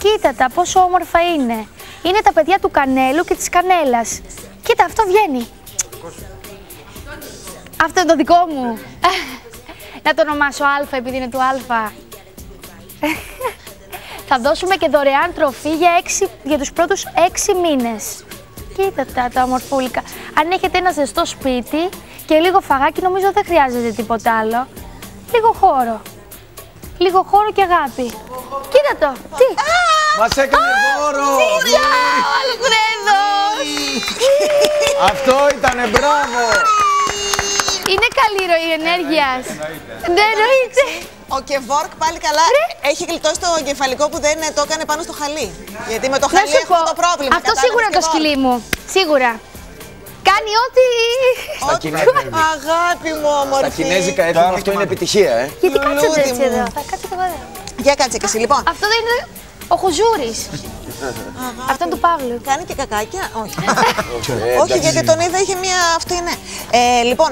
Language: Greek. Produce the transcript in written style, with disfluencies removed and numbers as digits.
κοίτα τα, πόσο όμορφα είναι. Είναι τα παιδιά του Κανέλου και της Κανέλας. Κοίτα, αυτό βγαίνει. Αυτό είναι το δικό μου. Να το ονομάσω Α, επειδή είναι του Α. Θα δώσουμε και δωρεάν τροφή για τους πρώτους 6 μήνες. Κοίτα τα ομορφούλικα. Αν έχετε ένα ζεστό σπίτι και λίγο φαγάκι, νομίζω δεν χρειάζεται τίποτα άλλο. Λίγο χώρο. Λίγο χώρο και αγάπη. Κοίτα το. Τι. Μας έκανε δώρο. Τσίτσα, ο Αλφρέδος. Αυτό ήτανε, μπράβο. Είναι καλή ροή ενέργειας. Δεν εννοείται. Ο Κεβόρκ πάλι καλά έχει γλιτώσει το εγκεφαλικό που δεν το έκανε πάνω στο χαλί. Γιατί με το Να χαλί σου έχω πω, το πρόβλημα. αυτό κατάλαβες, σίγουρα είναι το Κεβόρκ. σκυλί μου. Σίγουρα. Κάνει ό,τι. Αγάπη μου, όμορφη. Τα κινέζικα έθιμα αυτό είναι επιτυχία, Γιατί κάτσετε Λουλούδι έτσι μου. εδώ. Θα κάτσετε εδώ. Για κάτσε και εσύ, λοιπόν. Αυτό δεν είναι ο Χουζούρης. Αυτό είναι του Παύλου. Κάνει και κακάκια, όχι. Όχι, γιατί τον είδα, είχε μία. Αυτή είναι. Λοιπόν,